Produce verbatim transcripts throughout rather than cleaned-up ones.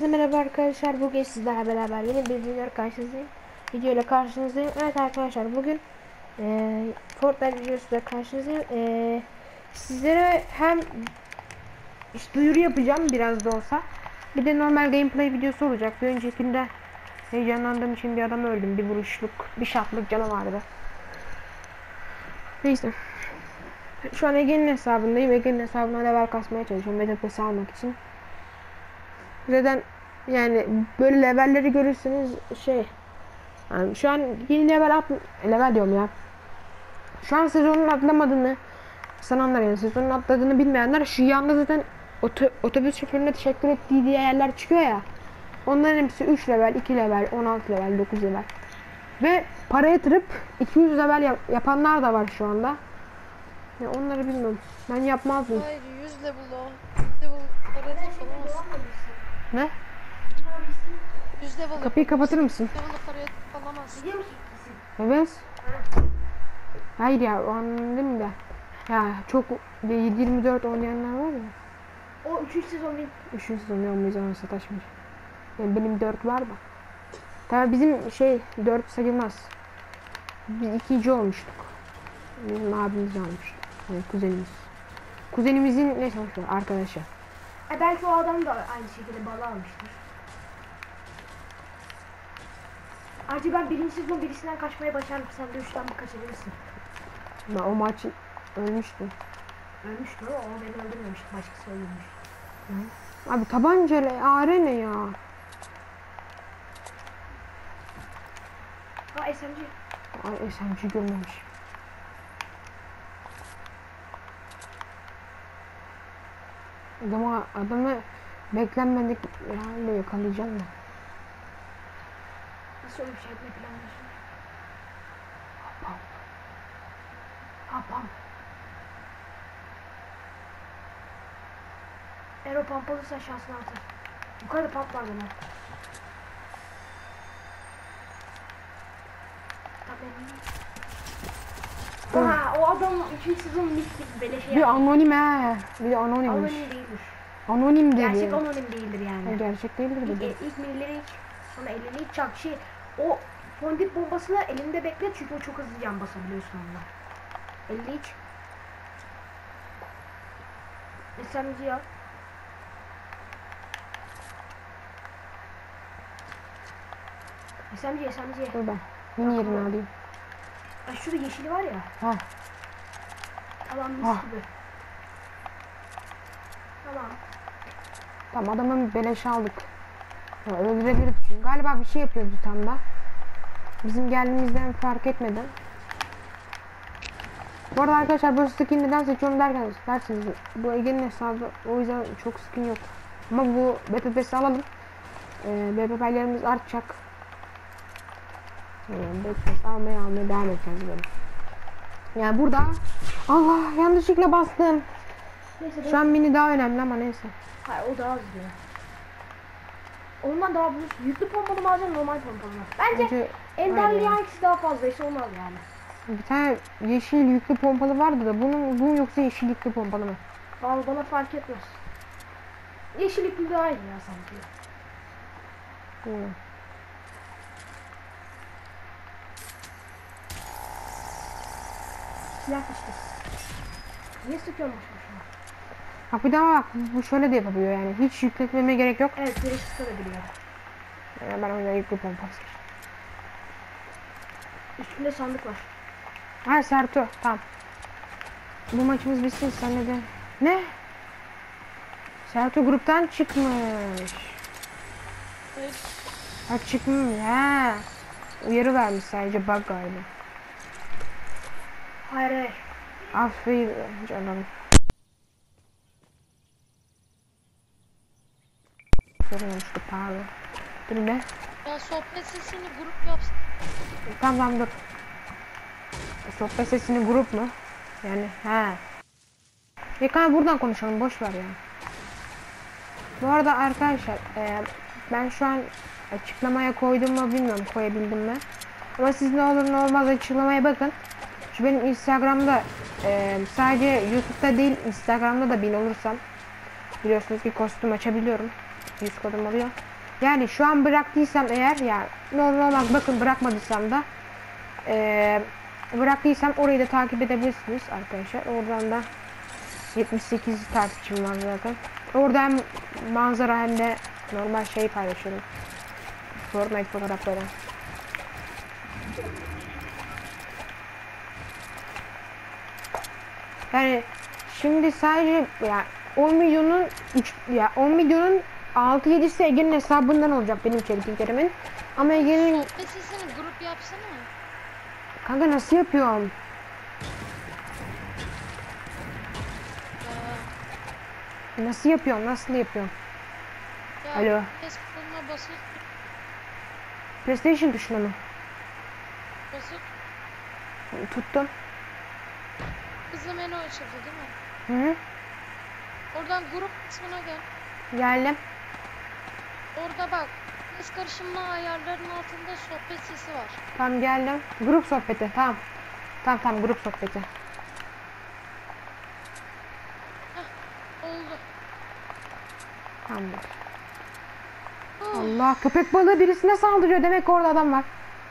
Merhaba arkadaşlar, bugün sizlerle beraber yeni bir video karşınızdayım. Video ile karşınızdayım. Evet arkadaşlar, bugün e, Fortnite videosuyla karşınızdayım. E, sizlere hem işte duyuru yapacağım biraz da olsa, bir de normal gameplay videosu olacak. Bir öncekinde heyecanlandığım için bir adam öldüm. Bir vuruşluk, bir şatlık canı vardı. Neyse. Şu an Ege'nin hesabındayım. Ege'nin hesabına level kasmaya çalışıyorum. Meta Pass'i almak için. Neden? Yani böyle levelleri görürsünüz şey. Yani şu an yeni level at level diyorum ya. Şu an sezonun atlamadığını sananlar, yani sezonun atladığını bilmeyenler, şu yanda zaten oto, otobüs şoförüne teşekkür ettiği diye yerler çıkıyor ya. Onların hepsi üç level, iki level, on altı level, dokuz level. Ve para yatırıp iki yüz level yap yapanlar da var şu anda. Ya onları bilmiyorum. Ben yapmazdım. Hayır, yüz level o. Level para falan. Ne? yüz level. Kapıyı kapatır mısın? Level paraya alamazsın. Evet. Hayır ya, o anladım da. Ya çok yirmi dört oynayanlar var ya. O üçüncü sezon değil. üçüncü sezon olmayız, ona sataşmış. Yani benim dört var da. Tabii bizim şey dört sayılmaz. Biz ikinci olmuştuk. Bizim abimiz almıştı. Yani kuzenimiz. Kuzenimizin ne sonuçta arkadaşı. E belki o adam da aynı şekilde balı almıştır. Ayrıca ben birinci sezon birisinden kaçmaya başardım. Sen de üçten mi kaçabilirsin? Ben o maç ölmüştüm. Ölmüştü o. O beni öldürmemişti. Başkası öldürmüş. Hı. Abi tabancayla are ne ya? Ha S M G. Ay S M G görmemiş. Adamı, adamı beklenmedik halde yakalayacağım da. Nasıl öyle bir şey yapmayı planlıyorsun? Hapam. Hapam. Eğer o pump alırsan şansını artır. Yukarıda pump var bana. Tabii. Aha, o adam üçüncü sezon mis gibi beleşe Bir anonim he. Bir de anonimmiş. Anonim değildir. Anonim dedi. Gerçek anonim değildir yani. Ha, gerçek değildir İlk, dedi. ilk millileri iç, sonra elini iç, çak şey. O fondip bombasını elinde bekle çünkü o çok hızlı can basabiliyorsun onunla. Elini iç. S M G al. S M G, S M G. Dur ben. Mini yerini alayım. Ay şurada yeşili var ya. Ha. Tamam mis Ah. gibi. Tamam. Tamam, adamın beleş aldık. Ya, öldürebiliriz çünkü. Galiba bir şey yapıyordu tam da. Bizim geldiğimizden fark etmeden. Bu arada arkadaşlar, bu skin neden seçiyorum derken dersiniz, bu Ege'nin hesabı, o yüzden çok skin yok. Ama bu B P P'si alalım. Ee, B P P'lerimiz artacak. Yani B P P'si almaya almaya devam edeceğiz böyle. Yani burada Allah, yanlışlıkla bastım. Neyse, Şu an mini daha önemli ama neyse. hayır o daha hızlı. Ondan daha büyük. Yüklü pompalı mı alacaksın, normal pompalı mı? Bence, Bence enderli hangisi daha fazlaysa olmaz yani. bir tane yeşil yüklü pompalı vardı da bunun bu yoksa yeşil yüklü pompalı mı? Vallahi bana fark etmez. Yeşil yüklü daha iyi ya sanki. Hmm. Silah işte. Niye sıkıyorsun boş boşuna? Bak bir daha bak, bu şöyle de yapabiliyor yani, hiç yükletmeme gerek yok. Evet, biri sıkabiliyor. Yani ben o yüzden yüklü pompalı. Üstünde sandık var. Ha, Sertu, tamam. Bu maçımız bitsin, senle de. Ne? Sertu gruptan çıkmış. Evet. Ha, çıkmış ha. Uyarı vermiş sadece, bug galiba. Hayır hayır. Aferin canım. Söylememişti, pardon. Dur ne? Ya sohbet sesini grup yapsın. Tamam tamam dur. Sohbet sesini grup mu? Yani he. Yakın buradan konuşalım, boş ver ya. Bu arada arkadaşlar, e, ben şu an açıklamaya koydum mu bilmiyorum, koyabildim mi? Ama siz ne olur ne olmaz açıklamaya bakın. Şu benim Instagram'da e, sadece YouTube'da değil, Instagram'da da bin olursam biliyorsunuz ki kostüm açabiliyorum. yüz kodum oluyor. Yani şu an bıraktıysam eğer yani normal bakın bırakmadıysam da ee, bıraktıysam orayı da takip edebilirsiniz arkadaşlar. Oradan da yetmiş sekiz takipçim var zaten. Orada hem manzara hem de normal şey paylaşıyorum. Fortnite fotoğrafları. Yani şimdi sadece ya on milyonun üç ya on milyonun altı yedisi Ege'nin hesabından olacak benim içeriklerimin. Ama Ege'nin Sohbet sesini grup yapsana. kanka nasıl yapıyorum? Nasıl yapıyorum? Nasıl yapıyorum? Ya, Alo. Facebook'una basıp PlayStation tuşuna mı? basıp Tuttum. hızlı menü açıldı değil mi? Hı hı. Oradan grup kısmına gel. Geldim. Orada bak. Ses karışımlı ayarların altında sohbet sesi var. Tamam geldim. Grup sohbeti. Tamam. Tamam tamam grup sohbeti. Oldu. Tamamdır. Oh, Allah köpek balığı birisine saldırıyor. Demek ki orada adam var.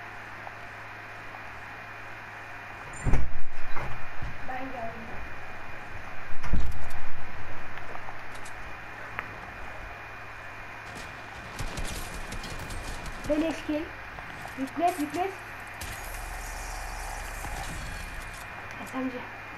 Ben geldim. Beleşkin. Yüklet yüklet. S M G.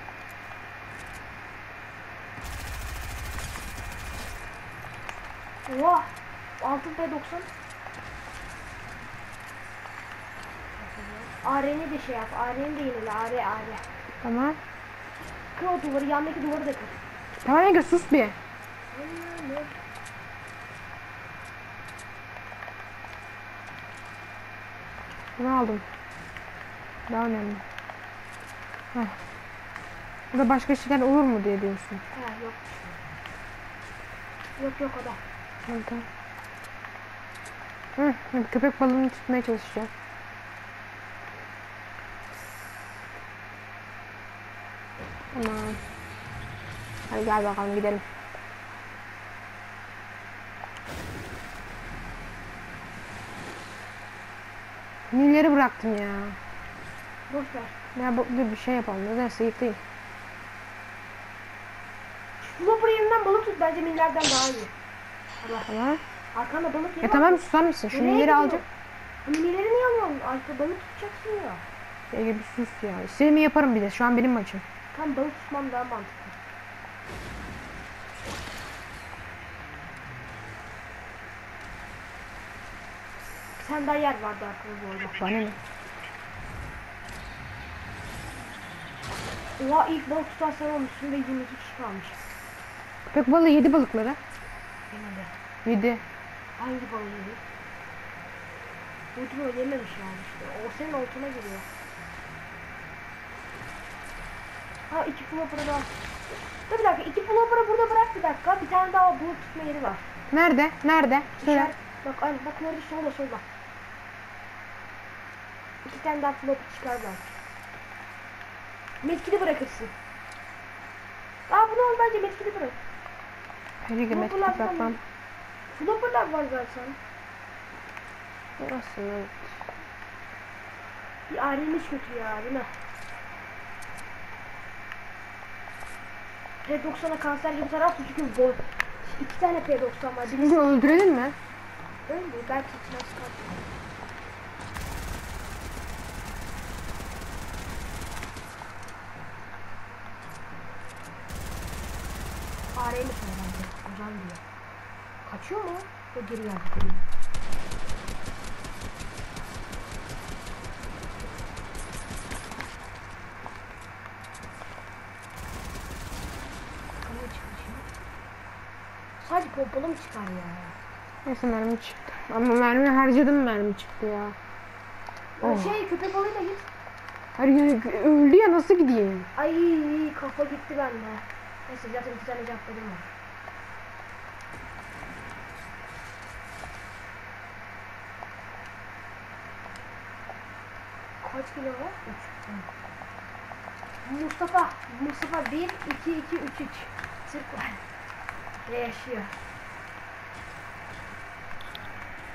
Oha. altı P doksan. A R'ni de şey yap. A R'ni de yenile. A R A R. Tamam. Kır o duvarı. Yandaki duvarı da kır. Tamam Ege sus bir. Bunu aldım. Daha önemli. Heh. Burada başka şeyler olur mu diye diyorsun. Ha yok. Yok yok o da. Tamam tamam. Hı, hadi köpek balığını tutmaya çalışacağım. Tamam. Hadi gel bakalım gidelim. Milleri bıraktım ya. Boş ver. Ya bu dur bir şey yapalım. Nedense yıkayım. Flopper yerinden balık tut. Bence millerden daha iyi. Allah. Tamam. Arkanda balık yeri Ya var. tamam susar mısın? Şu Nereye milleri gidiyor? alacağım. Bu milleri niye alıyorsun? Arka balık tutacaksın ya. Ege bir sus ya. İstediğimi yaparım bir de. Şu an benim maçım. Tam balık tutmam daha mantıklı. Sen daha yer vardı arkada bu arada. Bana ne? Oha ilk balık tutan sen olmuşsun ve yirmi iki kişi kalmış. Köpek balığı yedi balıkları. Benim de. Yedi. Hangi balığı yedi? Uyutma ödememiş yani işte. O senin oltuna giriyor. Ha iki flopper'ı daha. Dur bir dakika iki flopper'ı burada bırak bir dakika. Bir tane daha balık tutma yeri var. Nerede? Nerede? Söyle. İşaret. Bak aynı bak nerede solda solda. İki tane daha flopper çıkar belki. Metkili bırakırsın. Aa bunu al bence metkili bırak. Hadi gitmek Flopper'lar bırakmam. falan- Flopper'lar var zaten. Burası evet. Bir ailemiz kötü ya değil mi? P doksana kanser gibi tarafı çünkü bol. İki tane P doksan var. Birisi Şimdi öldürelim mi? öldü. Belki içine çıkar. Fareyle bence. Hocam diyor. Kaçıyor mu? O geri geldi. Kanı çıkıyor. Sadece pompalı mı çıkar ya? Neyse mermi çıktı. Ama mermi harcadım mermi çıktı ya. Oh. Şey köpek balığıyla git. Hayır öldü ya nasıl gideyim? Ay kafa gitti bende. Neyse zaten iki tane cevapladım var. Kaç kilo var? üç. Mustafa. Mustafa bir, iki, iki, üç, üç. Türk var. Ve yaşıyor.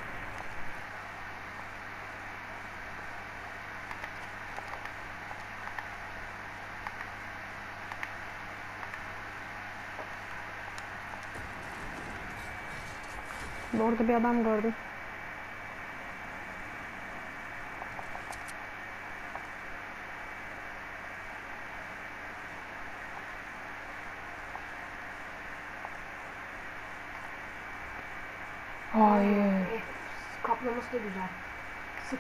Orada bir adam gördüm. Hayır. Of, kaplaması da güzel. Sık.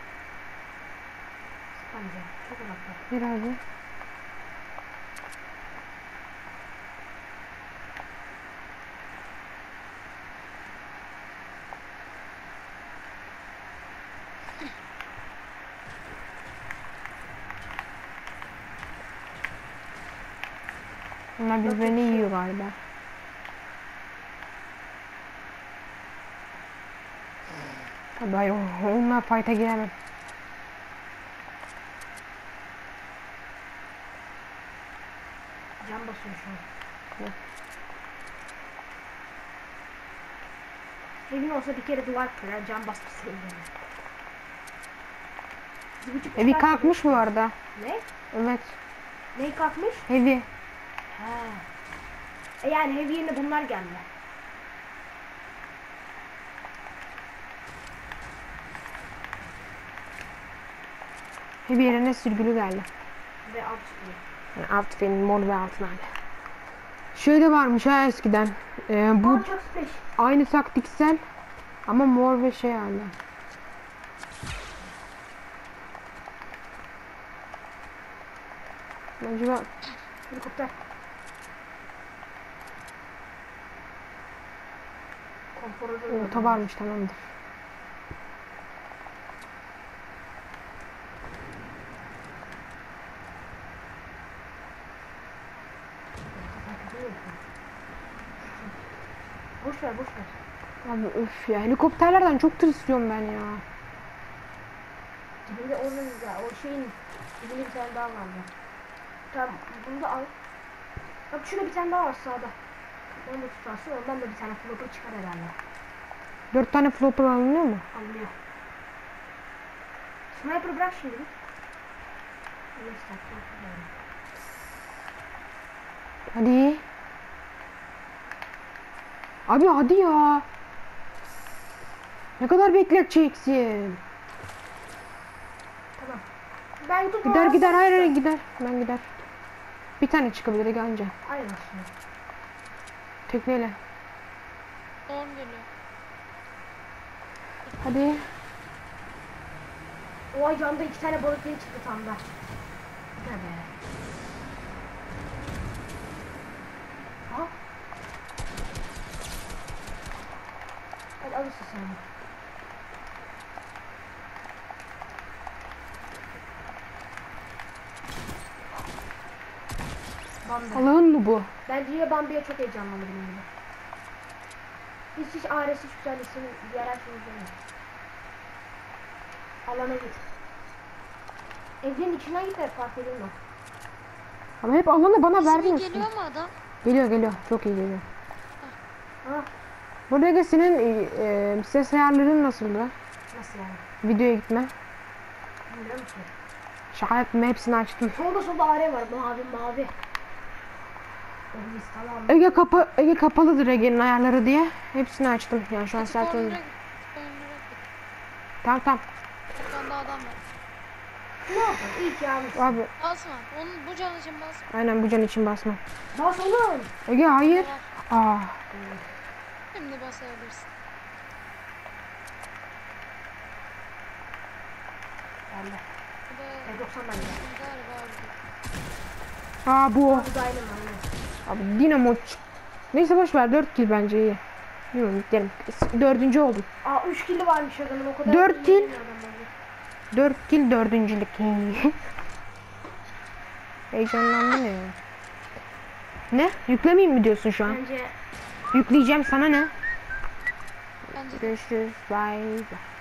Sık bence. Çok uzakta. Bir abi. Bunlar birbirini yiyor galiba. Tabii hayır, onunla fight'a giremem. Can basıyor şu an. Evet. Evin olsa bir kere duvar kırar, can basması yani. Bir buçuk Evi saat- kalkmış bu arada. Ne? Evet. Ne kalkmış? Evi. Ha. E yani ev yerine bunlar geldi. Evi yerine sürgülü geldi. Ve alt çıkıyor. Yani alt benim mor ve altın hali. Şöyle varmış ha eskiden. Ee, bu Aa çok sıkış. aynı taktiksel ama mor ve şey hali. Acaba Helikopter. Konforu orta varmış, tamamdır. Boş ver boş ver. Abi öf ya, helikopterlerden çok tırsıyorum ben ya. Dibinde onun ya o şeyin dibinde bir tane daha vardı. Tamam bunu da al. Bak şurada bir tane daha var sağda. Onu da tutarsın, ondan da bir tane flopper çıkar herhalde. Dört tane flopper alınıyor mu? Alınıyor. Sniper bırak şimdi. Evet, sniper. Hadi. Abi hadi ya. Ne kadar bekleteceksin? Tamam. Ben YouTube Gider gider, hayır hayır gider. Ben gider. Bir tane çıkabilir Ege anca. Aynen aslında. Tekneyle. Doğum geliyor. Hadi. O ay camda iki tane balık yeni çıktı tam da. Ne be. Aha. Hadi alırsın sen. Bambi. Allah'ın mı bu? Ben Ria Bambi'ye çok heyecanlandım yani. Hiç hiç A R S hiç güzellesin, diğer her şey izlemiyor. Alana git. Evin içinden git de fark edilme. Ama hep alanı bana İsmi vermiyorsun. geliyor mu adam? Geliyor geliyor. Çok iyi geliyor. Ha, Burada Ege senin e, e, ses ayarların nasıldı? nasıl yani? Videoya gitme. Bilmiyorum ki. Şaka yaptım, hepsini açtım. Solda solda A R var, mavi mavi. Oh mis, tamam. Ege kapa Ege kapalıdır Ege'nin ayarları diye. Hepsini açtım. Yani şu an Açık sert onlara oyun. git. Onlara git. Tamam tamam. Arkanda adam var. Ne yapalım? İyi ki almışsın. Abi Basma. Onun bu can için basma. aynen bu can için basma. Bas oğlum. Ege hayır. Var. Aa. Şimdi basabilirsin. Ben de. Bu da E doksan bende. galiba öyle. Aa bu. Bu da aynı aynı. Abi dinamo çık- Neyse boş ver, dört kill bence iyi. Bilmiyorum gidelim. Dördüncü oldum. Aa üç kili varmış adamın o kadar. Dört iyi kill. değil mi adamın? Dört kill dördüncülük. Heyecanlandım ya. Ne? Yüklemeyeyim mi diyorsun şu an? Bence Yükleyeceğim, sana ne? Bence de. Görüşürüz. Bye. Bye.